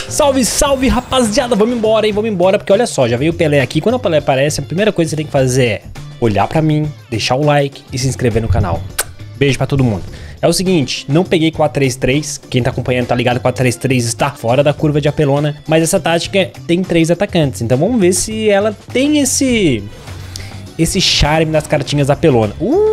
Salve, salve, rapaziada, vamos embora, hein, vamos embora, porque olha só, já veio o Pelé aqui. Quando o Pelé aparece, a primeira coisa que você tem que fazer é olhar pra mim, deixar o like e se inscrever no canal. Beijo pra todo mundo. É o seguinte, não peguei 4-3-3, quem tá acompanhando tá ligado, 4-3-3 está fora da curva de apelona, mas essa tática tem 3 atacantes, então vamos ver se ela tem esse charme das cartinhas apelona.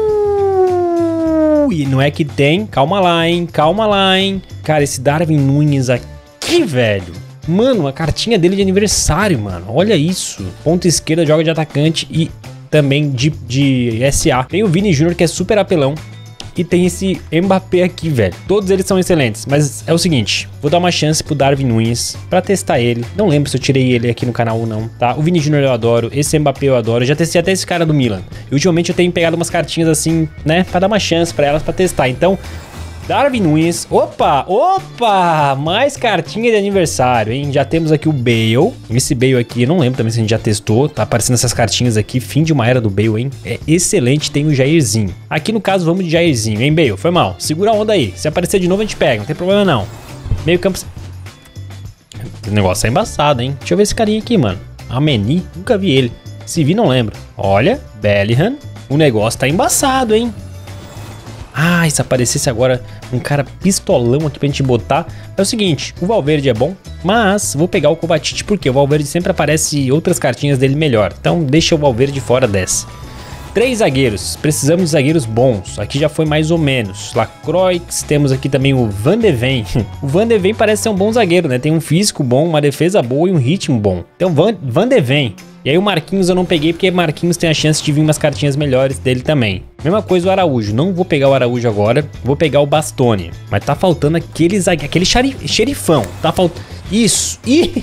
E não é que tem, calma lá, hein, calma lá, hein. Cara, esse Darwin Núñez aqui, velho, mano, a cartinha dele de aniversário, mano, olha isso. Ponta esquerda, joga de atacante e também de SA. Tem o Vini Júnior, que é super apelão. E tem esse Mbappé aqui, velho. Todos eles são excelentes, mas é o seguinte, vou dar uma chance pro Darwin Núñez pra testar ele. Não lembro se eu tirei ele aqui no canal ou não, tá? O Vini Júnior eu adoro, esse Mbappé eu adoro. Eu já testei até esse cara do Milan. E ultimamente eu tenho pegado umas cartinhas assim, né? Pra dar uma chance pra elas pra testar. Então, Darwin Núñez. Opa! Mais cartinha de aniversário, hein? Já temos aqui o Bale. Esse Bale aqui, eu não lembro também se a gente já testou. Tá aparecendo essas cartinhas aqui. Fim de uma era do Bale, hein? É excelente. Tem o Jairzinho. Aqui no caso, vamos de Jairzinho, hein, Bale? Foi mal. Segura a onda aí. Se aparecer de novo, a gente pega. Não tem problema, não. Meio campo... O negócio é embaçado, hein? Deixa eu ver esse carinha aqui, mano. Ameni. Nunca vi ele. Se vi, não lembro. Olha. Bellingham. O negócio tá embaçado, hein? Ah, se aparecesse agora um cara pistolão aqui pra gente botar. É o seguinte, o Valverde é bom, mas vou pegar o Kovacic porque o Valverde sempre aparece outras cartinhas dele melhor. Então deixa o Valverde fora dessa. 3 zagueiros, precisamos de zagueiros bons. Aqui já foi mais ou menos. Lacroix, temos aqui também o Van de Ven. O Van de Ven parece ser um bom zagueiro, né? Tem um físico bom, uma defesa boa e um ritmo bom. Então Van de Ven. E aí o Marquinhos eu não peguei porque Marquinhos tem a chance de vir umas cartinhas melhores dele também. Mesma coisa o Araújo, não vou pegar o Araújo agora, vou pegar o Bastoni. Mas tá faltando aquele xerifão, tá faltando... Isso,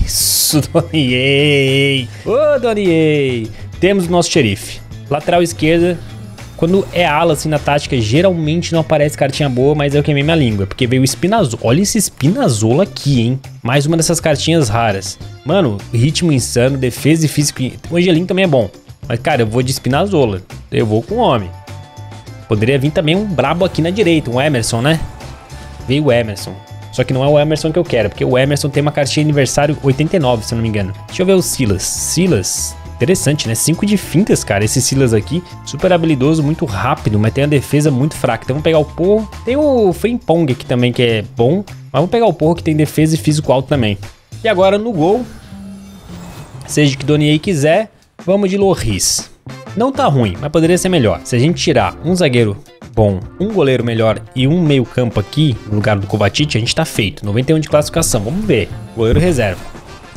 Donier. Ô, Donier. Temos o nosso xerife. Lateral esquerda, quando é ala assim na tática, geralmente não aparece cartinha boa, mas eu queimei minha língua, porque veio o Spinazzola. Olha esse Spinazzola aqui, hein? Mais uma dessas cartinhas raras. Mano, ritmo insano, defesa e físico. O Angelim também é bom. Mas, cara, eu vou de Spinazzola. Eu vou com o homem. Poderia vir também um brabo aqui na direita, um Emerson, né? Veio o Emerson. Só que não é o Emerson que eu quero, porque o Emerson tem uma cartinha de aniversário 89, se eu não me engano. Deixa eu ver o Silas. Silas... Interessante, né? 5 de fintas, cara. Esse Silas aqui, super habilidoso, muito rápido, mas tem a defesa muito fraca. Então vamos pegar o Porro. Tem o Frimpong aqui também, que é bom. Mas vamos pegar o Porro, que tem defesa e físico alto também. E agora no gol, seja o que Donier quiser, vamos de Lloris. Não tá ruim, mas poderia ser melhor. Se a gente tirar um zagueiro bom, um goleiro melhor e um meio campo aqui, no lugar do Kovacic, a gente tá feito. 91 de classificação, vamos ver. Goleiro reserva.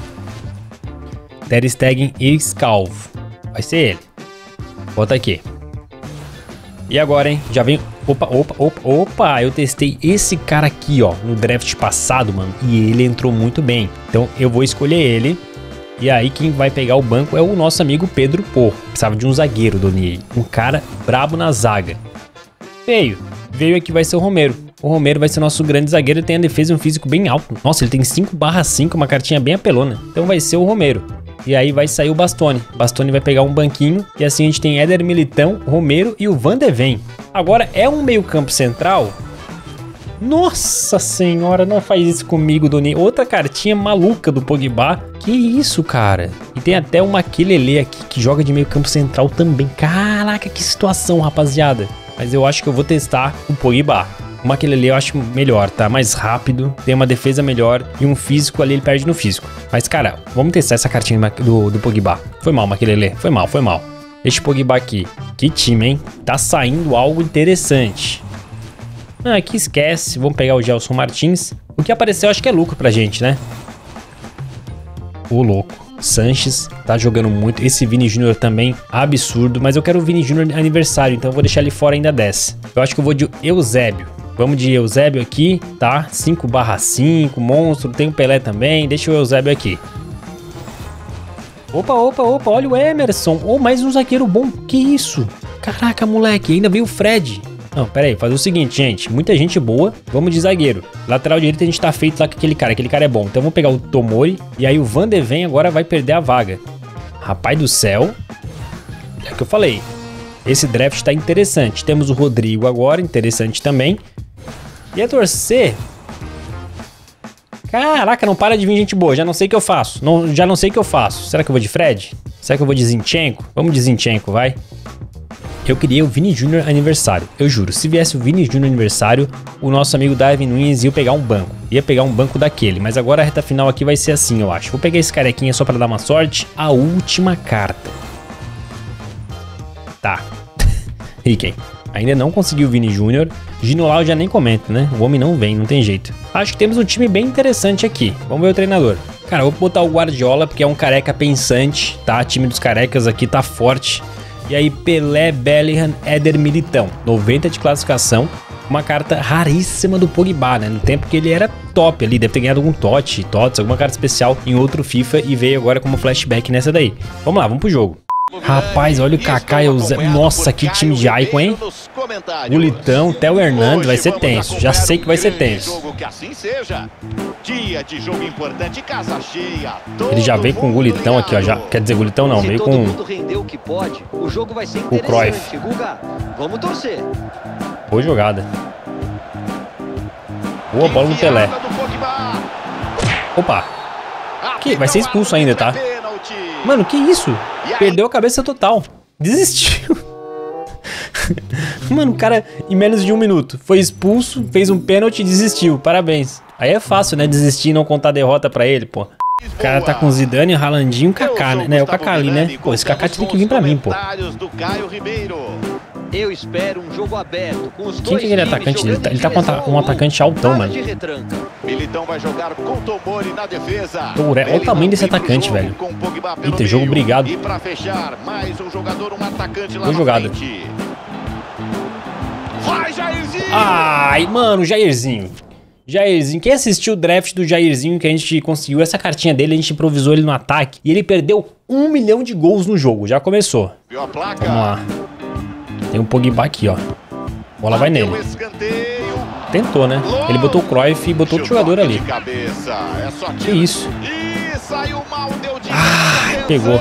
Ter Stegen e Scalvo. Vai ser ele. Bota aqui. E agora, hein? Já vem... Opa! Eu testei esse cara aqui, ó, no draft passado, mano. E ele entrou muito bem. Então eu vou escolher ele. E aí quem vai pegar o banco é o nosso amigo Pedro Porro. Precisava de um zagueiro, Donier. Um cara brabo na zaga. Veio aqui, vai ser o Romero. O Romero vai ser nosso grande zagueiro. Ele tem a defesa e um físico bem alto. Nossa, ele tem 5/5, uma cartinha bem apelona. Então vai ser o Romero. E aí vai sair o Bastoni. Bastoni vai pegar um banquinho. E assim a gente tem Éder Militão, Romero e o Van de Ven. Agora é um meio campo central. Nossa senhora, não faz isso comigo, Doni. Outra cartinha maluca do Pogba. Que isso, cara. E tem até o Makelele aqui que joga de meio campo central também. Caraca, que situação, rapaziada. Mas eu acho que eu vou testar o Pogba. O Makelele eu acho melhor, tá? Mais rápido, tem uma defesa melhor e um físico ali, ele perde no físico. Mas, cara, vamos testar essa cartinha do Pogba. Foi mal, Makelele. Foi mal. Deixa o Pogba aqui. Que time, hein? Tá saindo algo interessante. Ah, aqui esquece. Vamos pegar o Gelson Martins. O que apareceu acho que é lucro pra gente, né? Ô, louco. Sanches tá jogando muito. Esse Vini Júnior também, absurdo. Mas eu quero o Vini Júnior aniversário, então eu vou deixar ele fora ainda dessa. Eu acho que eu vou de Eusébio. Vamos de Eusébio aqui, tá? 5/5, monstro. Tem o Pelé também. Deixa o Eusébio aqui. Opa, olha o Emerson. Oh, mais um zagueiro bom. Que isso? Caraca, moleque, ainda veio o Fred. Não, pera aí, fazer o seguinte, gente. Muita gente boa. Vamos de zagueiro. Lateral direito a gente tá feito lá com aquele cara. Aquele cara é bom. Então vamos pegar o Tomori. E aí o Van de Ven agora vai perder a vaga. Rapaz do céu. É o que eu falei. Esse draft tá interessante. Temos o Rodrigo agora, interessante também. E a torcer Caraca, não para de vir gente boa. Já não sei o que eu faço. Já não sei o que eu faço. Será que eu vou de Fred? Será que eu vou de Zinchenko? Vamos de Zinchenko, vai. Eu queria o Vini Júnior aniversário. Eu juro, se viesse o Vini Júnior aniversário, o nosso amigo Darwin Núñez ia pegar um banco. Ia pegar um banco daquele. Mas agora a reta final aqui vai ser assim, eu acho. Vou pegar esse carequinha só pra dar uma sorte. A última carta. Tá. Riquem. Ainda não conseguiu o Vini Júnior. Ginolau já nem comenta, né? O homem não vem, não tem jeito. Acho que temos um time bem interessante aqui. Vamos ver o treinador. Cara, eu vou botar o Guardiola, porque é um careca pensante, tá? O time dos carecas aqui tá forte. E aí, Pelé, Bellingham, Éder, Militão. 90 de classificação. Uma carta raríssima do Pogba, né? No tempo que ele era top ali. Deve ter ganhado algum TOTS, alguma carta especial em outro FIFA. E veio agora como flashback nessa daí. Vamos lá, vamos pro jogo. Rapaz, olha o Kaká e o Zé. Nossa, que time de Icon, hein? Gulitão, Theo Hernandes, vai ser tenso. Já sei que vai ser tenso. Ele já veio com o Gulitão aqui, ó. Já, quer dizer, Gulitão não, veio com o Cruyff. Boa jogada. Boa bola do Pelé. Opa. Que? Vai ser expulso ainda, tá? Mano, que isso? Perdeu a cabeça total. Desistiu. Mano, o cara, em menos de 1 minuto, foi expulso, fez um pênalti e desistiu. Parabéns. Aí é fácil, né? Desistir e não contar a derrota pra ele, pô. O cara tá com Zidane, Haalandinho e o Kaká, né? É o Kaká ali, né? Pô, esse Kaká tem que vir pra mim, pô. Eu espero um jogo aberto com os Quem que é aquele atacante dele? Ele tá com um atacante altão, mano. Militão vai jogar com Tomori na defesa. Olha o tamanho desse atacante, velho. Eita, jogo brigado. E pra fechar, mais um jogador, um atacante lá boa jogada. Vai, Jairzinho! Ai, mano, Jairzinho. Jairzinho, quem assistiu o draft do Jairzinho que a gente conseguiu essa cartinha dele, a gente improvisou ele no ataque e ele perdeu 1 milhão de gols no jogo, já começou. Vamos lá. Tem um Pogba aqui, ó. A bola vai nele. Tentou, né? Ele botou o Cruyff e botou outro jogador ali. Que isso? Ah, pegou.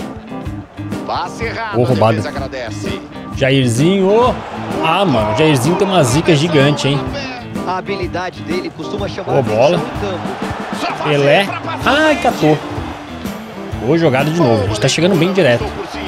Boa roubada. Jairzinho. Ah, mano, o Jairzinho tem uma zica gigante, hein? A habilidade dele costuma chamar boa bola. Pelé. Ai, catou. Boa jogada de novo. A gente tá chegando bem direto.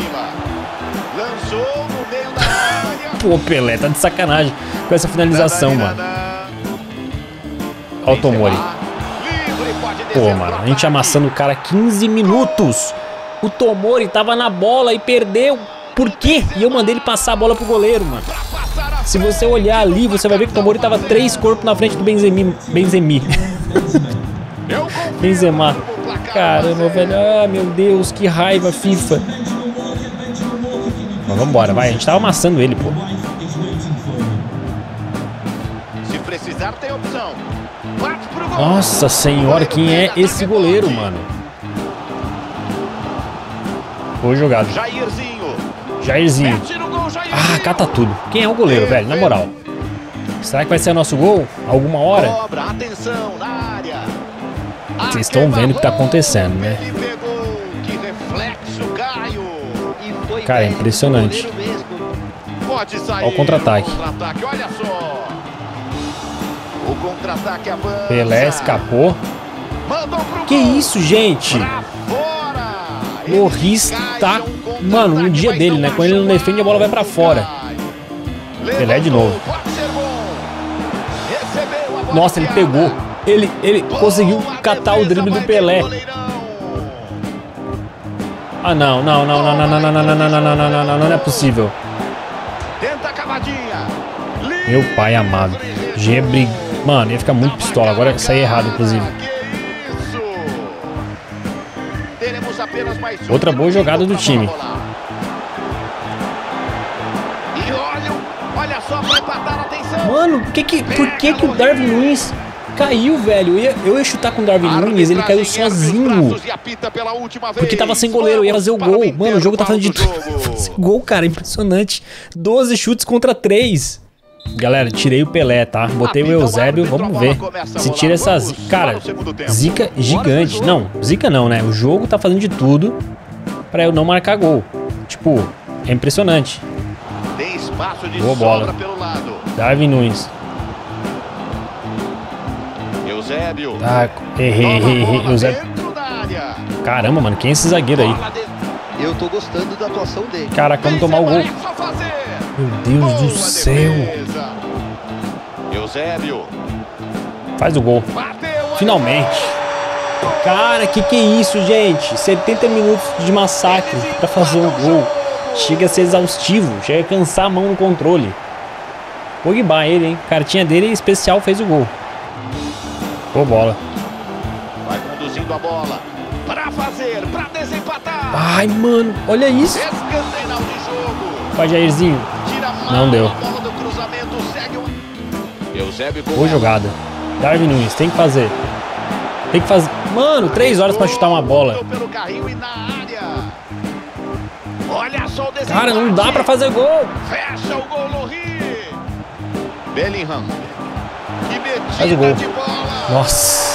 Pô, Pelé tá de sacanagem com essa finalização, mano. Olha o Tomori. Pô, mano, a gente amassando o cara 15 minutos. O Tomori tava na bola e perdeu. Por quê? E eu mandei ele passar a bola pro goleiro, mano. Se você olhar ali, você vai ver que o Tomori tava 3 corpos na frente do Benzema. Caramba, velho. Ah, meu Deus, que raiva, FIFA. Mas vambora, vai. A gente tava amassando ele, pô. Se precisar, tem opção. Nossa senhora, quem é esse goleiro, mano? Boa jogada. Jairzinho. Ah, cata tudo. Quem é o goleiro, velho? Na moral. Será que vai ser nosso gol? Alguma hora? Vocês estão vendo o que tá acontecendo, né? Cara, é impressionante. Olha o contra-ataque. Pelé escapou. Que isso, gente? Loris tá... Mano, no dia dele, né? Quando ele não defende, a bola vai pra fora. Pelé de novo. Nossa, ele pegou. Ele conseguiu catar o drible do Pelé. Ah, não é possível. Meu pai amado. Gebre... Mano, ia ficar muito pistola. Agora sair errado, inclusive. Outra boa jogada do time. Mano, por que o Darwin Núñez caiu, velho? Eu ia chutar com o Darwin Núñez, ele caiu sozinho. Porque tava sem goleiro, eu ia fazer o gol. Mano, o jogo tá fazendo de tudo. Gol, cara, impressionante. 12 chutes contra 3. Galera, tirei o Pelé, tá? Botei o Eusébio, vamos ver se tira essa zica. Cara, zica gigante. Não, zica não, né? O jogo tá fazendo de tudo pra eu não marcar gol. Tipo, é impressionante. Boa bola. Darwin Núñez. Eusébio. Ah, errei. Eusébio. Caramba, mano, quem é esse zagueiro aí? Eu tô gostando da atuação dele. Caraca, vamos tomar o gol. Meu Deus do céu. Eusébio. Faz o gol. Finalmente. Cara, que é isso, gente? 70 minutos de massacre pra fazer um gol. Chega a ser exaustivo, chega a cansar a mão no controle. Pogba, ele, hein? Cartinha dele especial fez o gol. Boa bola. Vai conduzindo a bola. Pra fazer, pra desempatar. Ai, mano, olha isso. Escanteio de jogo. Vai, Jairzinho. Não deu. A bola do cruzamento segue o Eusébio. Boa jogada. Darwin Núñez, tem que fazer. Tem que fazer. Mano, 3 horas pra chutar uma bola. Pelo carrinho e na área. Olha só o desempate. Cara, não dá pra fazer gol. Fecha o gol no Rio. Bellingham. Que Faz o gol. metida de bola. Nossa.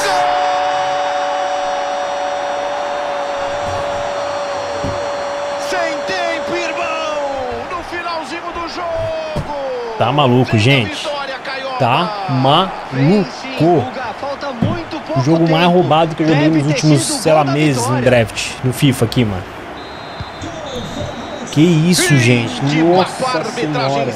Sem tempo, irmão. No finalzinho do jogo. Tá maluco, gente. Tá maluco. O jogo mais roubado que eu joguei nos últimos, sei lá, meses no draft, no FIFA aqui, mano. Que isso, gente. Nossa senhora.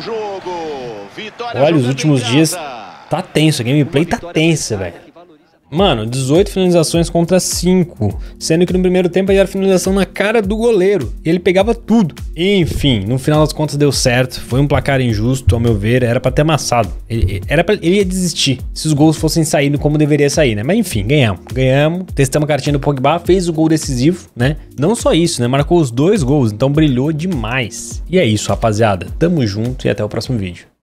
Olha, os últimos dias tá tenso. A gameplay tá tensa, velho. Mano, 18 finalizações contra 5. Sendo que no primeiro tempo aí era finalização na cara do goleiro. E ele pegava tudo. Enfim, no final das contas deu certo. Foi um placar injusto, ao meu ver. Era pra ter amassado. Ele ia desistir se os gols fossem saindo como deveria sair, né? Mas enfim, ganhamos. Testamos a cartinha do Pogba. Fez o gol decisivo, né? Não só isso, né? Marcou os 2 gols. Então brilhou demais. E é isso, rapaziada. Tamo junto e até o próximo vídeo.